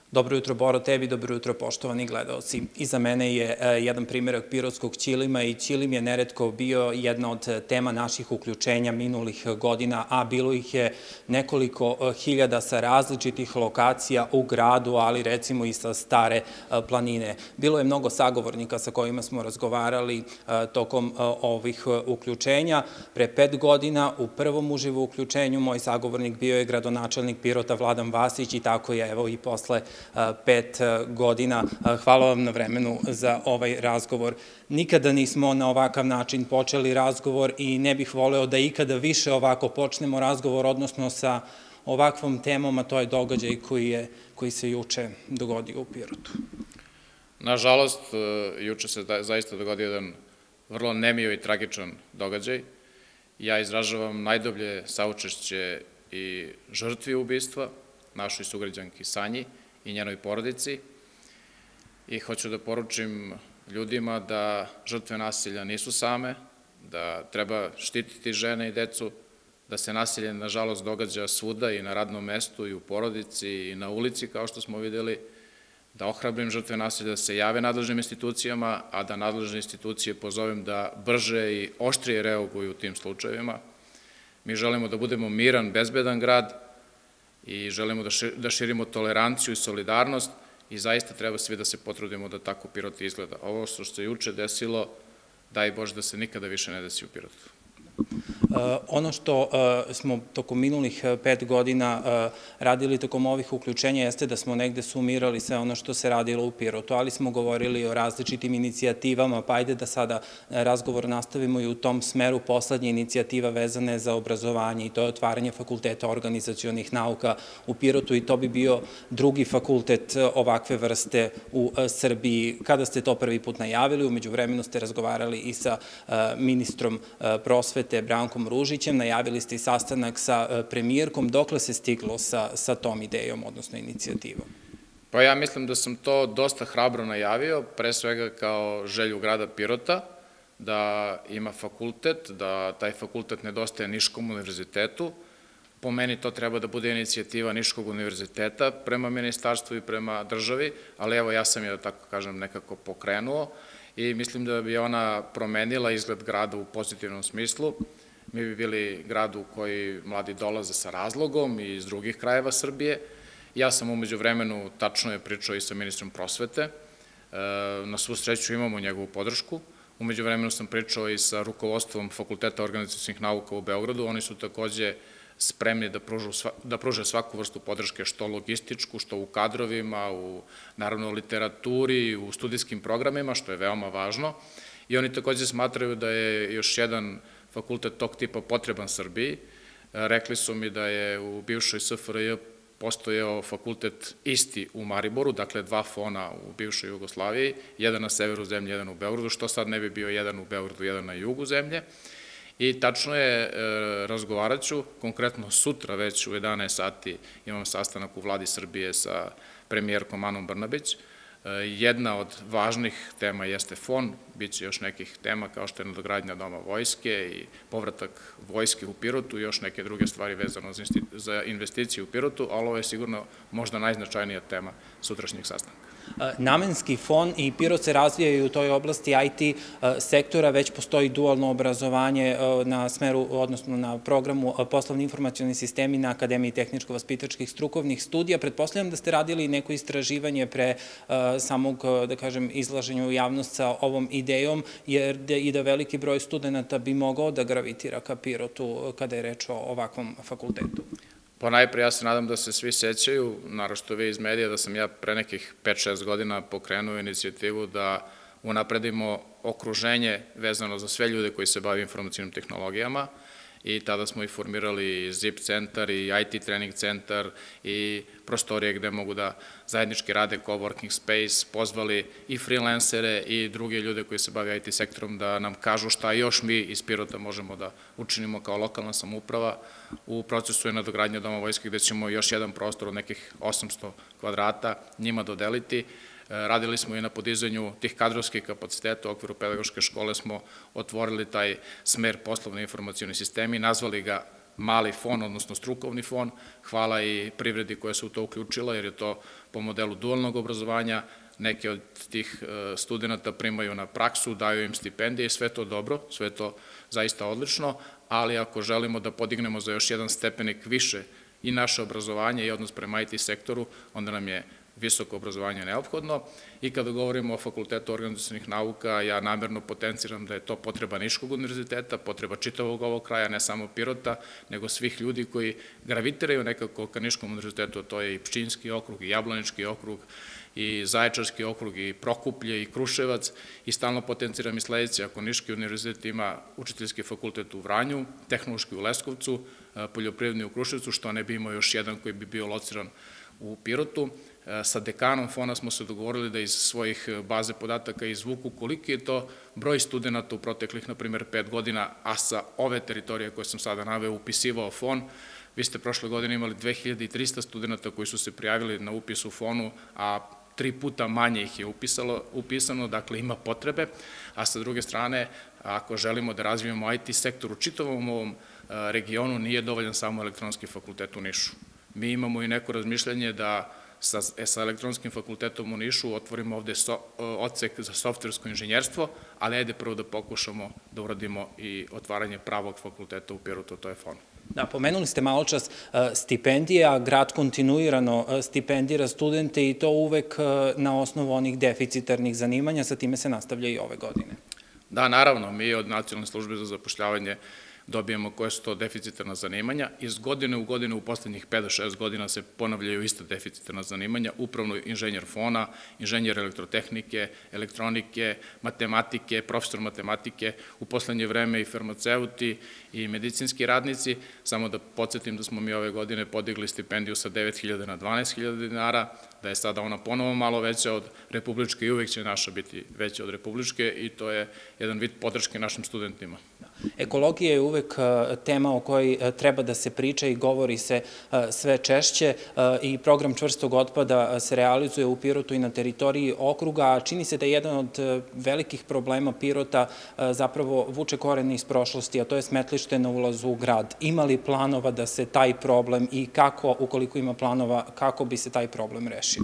Dobro jutro, Boro, tebi, dobro jutro, poštovani gledalci. Iza mene je jedan primjerak pirotskog ćilima i ćilim je neretko bio jedna od tema naših uključenja minulih godina, a bilo ih je nekoliko hiljada sa različitih lokacija u gradu, ali recimo i sa Stare planine. Bilo je mnogo sagovornika sa kojima smo razgovarali tokom ovih uključenja. Pre 5 godina u prvom uživo uključenju moj sagovornik bio je gradonačelnik Pirota Vladan Vasić i tako je evo i posle 5 godina. Hvala vam na vremenu za ovaj razgovor. Nikada nismo na ovakav način počeli razgovor i ne bih voleo da ikada više ovako počnemo razgovor, odnosno sa ovakvom temom, a to je događaj koji se juče dogodio u Pirotu. Nažalost, juče se zaista dogodio jedan vrlo nemio i tragičan događaj. Ja izražavam najdublje saučešće i žrtvi ubistva, našoj sugrađanki Sanji i njenoj porodici, i hoću da poručim ljudima da žrtve nasilja nisu same, da treba štititi žene i decu, da se nasilje nažalost događa svuda i na radnom mestu i u porodici i na ulici kao što smo videli, da ohrabrim žrtve nasilja da se jave nadležnim institucijama, a da nadležne institucije pozovem da brže i oštrije reaguju u tim slučajevima. Mi želimo da budemo miran, bezbedan grad i želimo da širimo toleranciju i solidarnost i zaista treba svi da se potrudimo da tako Pirot izgleda. Ovo što se juče desilo, daj Bože da se nikada više ne desi u Pirotu. Ono što smo tokom minulih 5 godina radili tokom ovih uključenja jeste da smo negde sumirali sve ono što se radilo u Pirotu, ali smo govorili o različitim inicijativama, pa ajde da sada razgovor nastavimo i u tom smeru. Poslednja inicijativa vezana je za obrazovanje i to je otvaranje Fakulteta organizacionih nauka u Pirotu i to bi bio drugi fakultet ovakve vrste u Srbiji. Kada ste to prvi put najavili, umeđu vremenu ste razgovarali i sa ministrom prosvete Brankom Ružićem, najavili ste i sastanak sa premijerkom. Dokle se stiglo sa tom idejom, odnosno inicijativom? Pa ja mislim da sam to dosta hrabro najavio, pre svega kao želju grada Pirota, da ima fakultet, da taj fakultet nedostaje Niškom univerzitetu. Po meni to treba da bude inicijativa Niškog univerziteta prema ministarstvu i prema državi, ali evo ja sam je, da tako kažem, nekako pokrenuo i mislim da bi ona promenila izgled grada u pozitivnom smislu. Mi bi bili grad u koji mladi dolaze sa razlogom i iz drugih krajeva Srbije. Ja sam umeđu vremenu tačno je pričao i sa ministrom prosvete. Na svu sreću imamo njegovu podršku. Umeđu vremenu sam pričao i sa rukovodstvom Fakulteta organizacionih nauka u Beogradu. Oni su takođe spremni da pruže svaku vrstu podrške, što logističku, što u kadrovima, u naravno literaturi, u studijskim programima, što je veoma važno. I oni takođe smatraju da je još jedan fakultet tog tipa potreban Srbiji. Rekli su mi da je u bivšoj SFRJ postojao fakultet isti u Mariboru, dakle 2 FON-a u bivšoj Jugoslaviji, jedan na severu zemlje, jedan u Beogradu, što sad ne bi bio jedan u Beogradu, jedan na jugu zemlje. I tačno je, razgovarat ću, konkretno sutra već u 11 sati imam sastanak u Vladi Srbije sa premijerkom Anom Brnabić. Jedna od važnih tema jeste FON, bit će još nekih tema kao što je nadogradnja Doma vojske i povratak vojske u Pirotu i još neke druge stvari vezano za investicije u Pirotu, ali ovo je sigurno možda najznačajnija tema sutrašnjeg sastanka. Namenski fon i Pirot se razvijaju u toj oblasti IT sektora, već postoji dualno obrazovanje na smeru, odnosno na programu poslovni informacioni sistemi na Akademiji tehničko-vaspitačkih strukovnih studija. Pretpostavljam da ste radili neko istraživanje pre samog, da kažem, izlaženja u javnost sa ovom idejom, jer i da veliki broj studenta bi mogao da gravitira ka Pirotu kada je reč o ovakvom fakultetu. Pa najpre ja se nadam da se svi sećaju, naročito vi iz medija, da sam ja pre nekih 5-6 godina pokrenuo inicijativu da unapredimo okruženje vezano za sve ljude koji se bave informacijnim tehnologijama i tada smo i formirali ZIP centar i IT trening centar i prostorije gde mogu da zajednički rade coworking space, pozvali i freelancere i druge ljude koji se bave IT sektorom da nam kažu šta još mi iz Pirota možemo da učinimo kao lokalna samouprava. U procesu je nadogradnja Doma vojske gde ćemo još jedan prostor od nekih 800 kvadrata njima dodeliti. Radili smo i na podizanju tih kadrovskih kapaciteta. U okviru pedagoške škole smo otvorili taj smer poslovni informacioni sistemi, nazvali ga mali fon, odnosno strukovni fon. Hvala i privredi koja se u to uključila, jer je to po modelu dualnog obrazovanja. Neke od tih studenta primaju na praksu, daju im stipendije i sve to dobro, sve to zaista odlično, ali ako želimo da podignemo za još jedan stepenik više i naše obrazovanje i odnos prema IT sektoru, onda nam je visoko obrazovanje neophodno. I kada govorimo o Fakultetu organizacionih nauka, ja namerno potenciram da je to potreba Niškog univerziteta, potreba čitavog ovog kraja, ne samo Pirota, nego svih ljudi koji gravitiraju nekako ka Niškom univerzitetu, to je i Pčinjski okrug, i Jablanički okrug, i Zaječarski okrug, i Prokuplje, i Kruševac, i stalno potenciram i sledeće, ako Niški univerzitet ima učiteljski fakultet u Vranju, tehnološki u Leskovcu, poljoprivredni u Kruševcu, što ne bi imao još jedan koji bi bio lociran u Pirotu. Sa dekanom fona smo se dogovorili da iz svojih baze podataka izvuku koliki je to broj studenta u proteklih, na primjer, 5 godina, a sa ove teritorije koje sam sada naveo upisivao fon. Vi ste prošle godine imali 2300 studenta koji su se prijavili na upis u fonu, a 3 puta manje ih je upisano, dakle ima potrebe, a sa druge strane, ako želimo da razvijemo IT sektor u čitavom ovom regionu, nije dovoljan samo elektronski fakultet u Nišu. Mi imamo i neko razmišljanje da sa elektronskim fakultetom u Nišu otvorimo ovde odsek za softversko inženjerstvo, ali ajde prvo da pokušamo da uradimo i otvaranje pravog fakulteta u Pirotu, to je FON. Da, pomenuli ste malo čas stipendije, a grad kontinuirano stipendira studente i to uvek na osnovu onih deficitarnih zanimanja, sa time se nastavlja i ove godine. Da, naravno, mi od Nacionalne službe za zapošljavanje dobijemo koje su to deficitarna zanimanja. Iz godine u godinu, u poslednjih 5 do 6 godina se ponavljaju ista deficitarna zanimanja, upravno inženjer fona, inženjer elektrotehnike, elektronike, matematike, profesor matematike, u poslednje vreme i farmaceuti i medicinski radnici. Samo da podsjetim da smo mi ove godine podigli stipendiju sa 9.000 na 12.000 dinara, da je sada ona ponovo malo veća od republičke i uvek će naša biti veća od republičke i to je jedan vid podrške našim studentima. Ekologija je uvek tema o kojoj treba da se priča i govori se sve češće i program čvrstog otpada se realizuje u Pirotu i na teritoriji okruga, a čini se da je jedan od velikih problema Pirota zapravo vuče korene iz prošlosti, a to je smetlište na ulazu u grad. Ima li planova da se taj problem i kako, ukoliko ima planova, kako bi se taj problem rešio?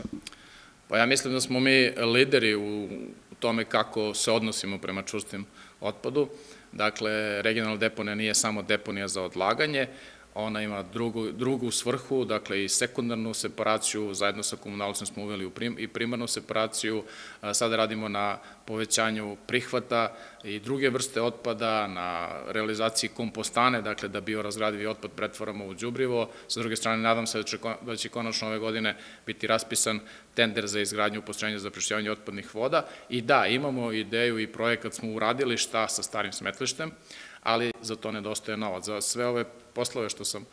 Pa ja mislim da smo mi lideri u tome kako se odnosimo prema čvrstom otpadu. Dakle, regionalna deponija nije samo deponija za odlaganje, ona ima drugu svrhu, dakle i sekundarnu separaciju, zajedno sa komunalcem smo uveli i primarnu separaciju, sada radimo na povećanju prihvata i druge vrste otpada, na realizaciji kompostane, dakle da biorazgradivi otpad pretvaramo u đubrivo. Sa druge strane, nadam se da će konačno ove godine biti raspisan tender za izgradnju postrojenja za prečišćavanje otpadnih voda i da, imamo ideju i projekat smo uradili šta sa starim smetlištem, ali za to nedostaje novac. Za sve ove poslove što sam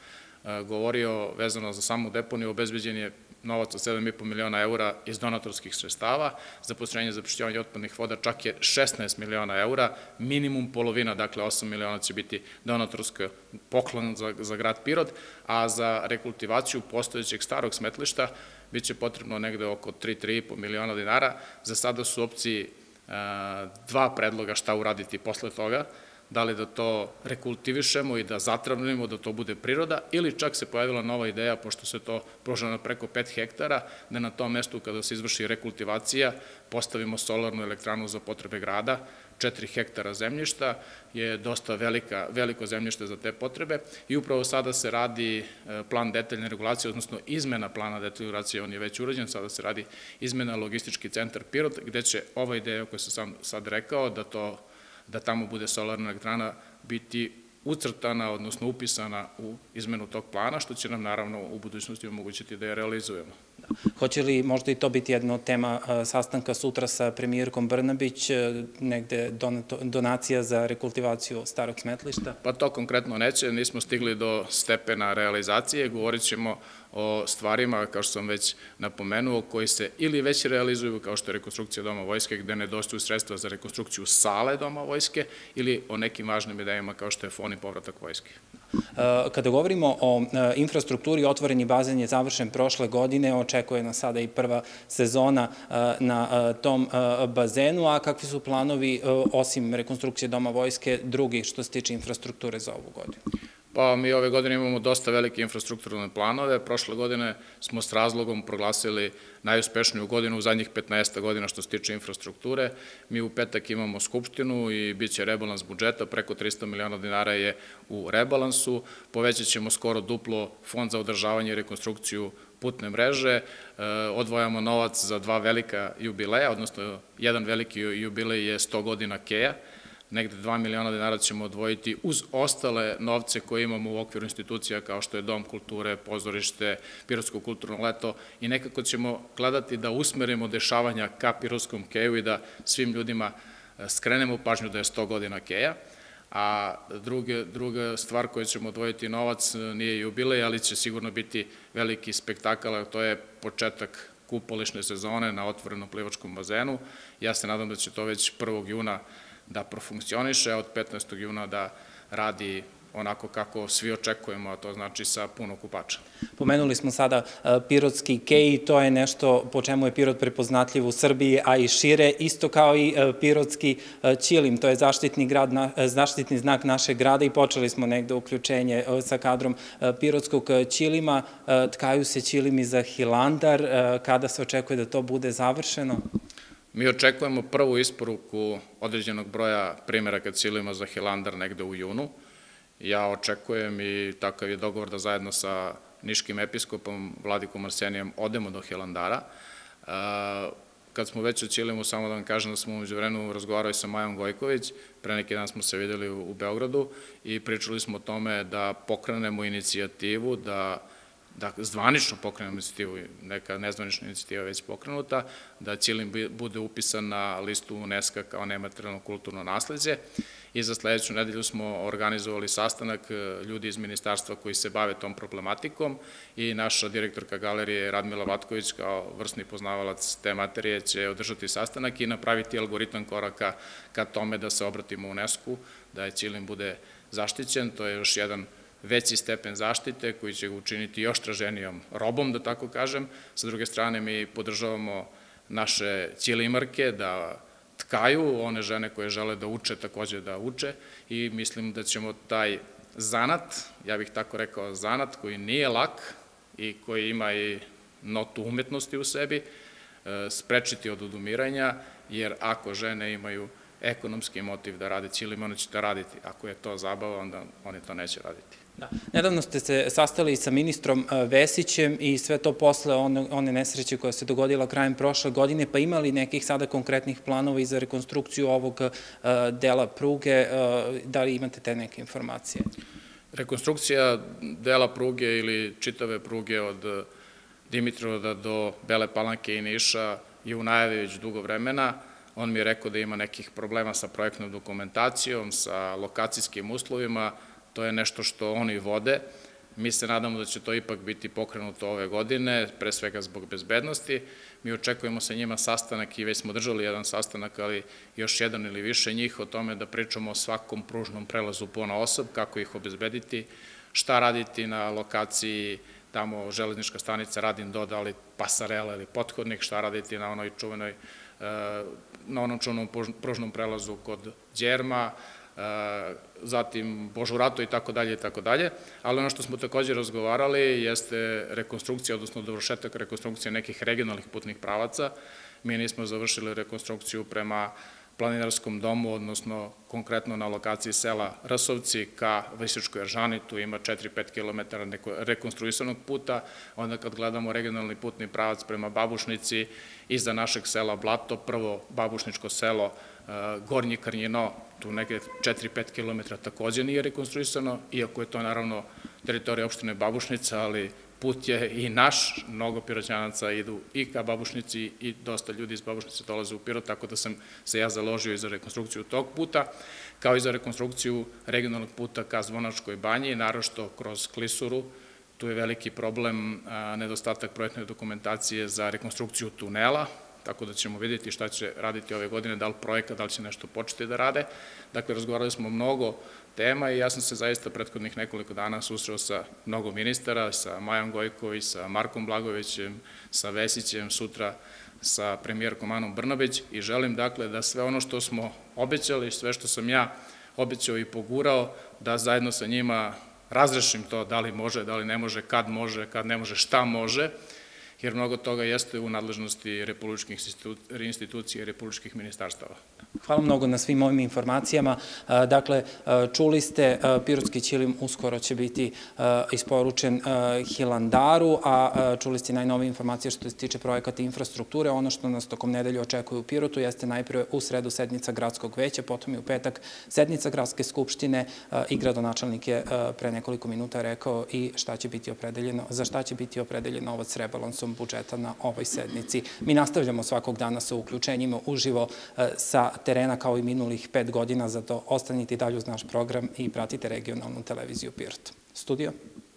govorio vezano za samu deponiju, obezbeđen je novac od 7,5 miliona eura iz donatorskih sredstava, za postrojenje za prečišćavanje otpadnih voda čak je 16 miliona eura, minimum polovina, dakle 8 miliona će biti donatorski poklon za grad Pirot, a za rekultivaciju postojećeg starog smetlišta biće potrebno negde oko 3,5 miliona dinara. Za sada su opciji 2 predloga šta uraditi posle toga, da li da to rekultivišemo i da zatravnimo, da to bude priroda, ili čak se pojavila nova ideja, pošto se to pruža na preko 5 hektara, da na tom mestu kada se izvrši rekultivacija postavimo solarnu elektranu za potrebe grada. 4 hektara zemljišta je dosta veliko zemljište za te potrebe i upravo sada se radi plan detaljne regulacije, odnosno izmena plana detaljne regulacije, on je već urađen, sada se radi izmena logistički centar Pirot, gde će ova ideja koju sam sad rekao, da tamo bude solarna elektrana biti ucrtana, odnosno upisana u izmenu tog plana, što će nam naravno u budućnosti omogućiti da je realizujemo. Hoće li možda i to biti jedna od tema sastanka sutra sa premijerkom Brnabić, negde donacija za rekultivaciju starog smetlišta? Pa to konkretno neće, nismo stigli do stepena realizacije, govorit ćemo o stvarima, kao što sam već napomenuo, koji se ili već realizuju, kao što je rekonstrukcija Doma vojske, gde nedostaju sredstva za rekonstrukciju sale Doma vojske, ili o nekim važnim idejama kao što je fon i povratak vojske. Kada govorimo o infrastrukturi, otvoreni bazen je završen prošle godine, očekuje nas sada i prva sezona na tom bazenu, a kakvi su planovi, osim rekonstrukcije Doma vojske, drugi što se tiče infrastrukture za ovu godinu? Pa mi ove godine imamo dosta velike infrastrukturne planove. Prošle godine smo s razlogom proglasili najuspešniju godinu u zadnjih 15 godina što se tiče infrastrukture. Mi u petak imamo skupštinu i bit će rebalans budžeta, preko 300 miliona dinara je u rebalansu. Povećat ćemo skoro duplo fond za održavanje i rekonstrukciju putne mreže, odvojamo novac za dva velika jubileja, odnosno jedan veliki jubilej je 100 godina Keja, negde 2 miliona dinara ćemo odvojiti uz ostale novce koje imamo u okviru institucija kao što je Dom kulture, pozorište, Pirotsko kulturno leto i nekako ćemo gledati da usmerimo dešavanja ka Pirotskom Keju i da svim ljudima skrenemo pažnju da je 100 godina Keja. A druga stvar koju ćemo odvojiti novac nije jubilej, ali će sigurno biti veliki spektakl, a to je početak kupolišne sezone na otvorenom plivačkom bazenu. Ja se nadam da će to već 1. juna da profunkcioniše, a od 15. juna da radi onako kako svi očekujemo, a to znači sa puno kupača. Pomenuli smo sada Pirotski kej, to je nešto po čemu je Pirot prepoznatljiv u Srbiji, a i šire, isto kao i Pirotski ćilim, to je zaštitni znak našeg grada i počeli smo negde uključenje sa kadrom Pirotskog ćilima. Tkaju se ćilimi za Hilandar, kada se očekuje da to bude završeno? Mi očekujemo prvu isporuku određenog broja primeraka ćilima za Hilandar negde u junu. Ja očekujem i takav je dogovor da zajedno sa niškim episkopom Vladikom Arsenijem odemo do Hilandara. Kad smo već u Ćilimu, samo da vam kažem da smo umeđu vremenu razgovarali sa Majom Gojković, pre neki dan smo se videli u Beogradu i pričali smo o tome da pokrenemo inicijativu, da zvanično pokrenemo inicijativu, neka nezvanična inicijativa već pokrenuta, da Ćilim bude upisan na listu UNESCO kao nematerijalno kulturno nasleđe. I za sledeću nedelju smo organizovali sastanak ljudi iz ministarstva koji se bave tom problematikom i naša direktorka galerije Radmila Vatković kao vrsni poznavalac te materije će održati sastanak i napraviti algoritam koraka ka tome da se obratimo UNESCO, da je Ćilim bude zaštićen. To je još jedan veći stepen zaštite koji će ga učiniti još traženijom robom, da tako kažem. Sa druge strane mi podržavamo naše ćilimarke da tkaju, one žene koje žele da uče takođe da uče i mislim da ćemo taj zanat, ja bih tako rekao zanat koji nije lak i koji ima i notu umetnosti u sebi, sprečiti od odumiranja, jer ako žene imaju ekonomski motiv da rade ćilim, one će to raditi. Ako je to zabava, onda oni to neće raditi. Nedavno ste se sastali sa ministrom Vesićem i sve to posle one nesreće koja se dogodila krajem prošle godine, pa imali nekih sada konkretnih planova i za rekonstrukciju ovog dela pruge, da li imate te neke informacije? Rekonstrukcija dela pruge ili čitave pruge od Dimitrovgrada do Bele Palanke i Niša je u najavi već dugo vremena. On mi je rekao da ima nekih problema sa projektnom dokumentacijom, sa lokacijskim uslovima. To je nešto što oni vode. Mi se nadamo da će to ipak biti pokrenuto ove godine, pre svega zbog bezbednosti. Mi očekujemo sa njima sastanak i već smo držali jedan sastanak, ali još jedan ili više njih o tome da pričamo o svakom pružnom prelazu ponaosob, kako ih obezbediti, šta raditi na lokaciji tamo železnička stanica Radin do, da li pasarela ili pothodnik, šta raditi na onoj čuvenoj, na onom čuvenom pružnom prelazu kod Đerma, zatim Božurato i tako dalje i tako dalje, ali ono što smo takođe razgovarali jeste rekonstrukcija, odnosno dovršetak rekonstrukcije nekih regionalnih putnih pravaca. Mi nismo završili rekonstrukciju prema planinarskom domu, odnosno konkretno na lokaciji sela Rsovci ka Vršačkoj Eržani, tu ima 4-5 km rekonstruisanog puta, onda kad gledamo regionalni putni pravac prema Babušnici, iza našeg sela Blato, prvo babušničko selo Gornji Krnjino, tu neke 4-5 km takođe nije rekonstruisano, iako je to naravno teritorija opštine Babušnica, ali put je i naš, mnogo Piroćanaca idu i ka Babušnici i dosta ljudi iz Babušnice dolaze u Pirot, tako da sam se ja založio i za rekonstrukciju tog puta, kao i za rekonstrukciju regionalnog puta ka Zvonačkoj banji, naročito kroz Klisuru. Tu je veliki problem nedostatak projektne dokumentacije za rekonstrukciju tunela, tako da ćemo vidjeti šta će raditi ove godine, da li projekat, da li će nešto početi da rade. Dakle, razgovarali smo mnogo tema i ja sam se zaista prethodnih nekoliko dana susreo sa mnogo ministara, sa Majom Gojković, sa Markom Blagojevićem, sa Vesićem, sutra sa premijerkom Anom Brnabić i želim dakle da sve ono što smo obećali, sve što sam ja obećao i pogurao, da zajedno sa njima razrešim to da li može, da li ne može, kad ne može, šta može, jer mnogo toga jeste u nadležnosti republičkih institucija i republičkih ministarstava. Hvala mnogo na svim ovim informacijama. Dakle, čuli ste, pirotski ćilim uskoro će biti isporučen Hilandaru, a čuli ste najnovije informacije što se tiče projekata infrastrukture. Ono što nas tokom nedelje očekuje u Pirotu jeste najprve u sredu sednica gradskog veća, potom i u petak sednica gradske skupštine i gradonačelnik je pre nekoliko minuta rekao i za šta će biti opredeljen novac s rebalansom budžeta na ovoj sednici. Mi nastavljamo svakog dana sa uključenjima uživo sa terena kao i minulih 5 godina, zato ostanite i dalje uz naš program i pratite regionalnu televiziju Pirot. Studio.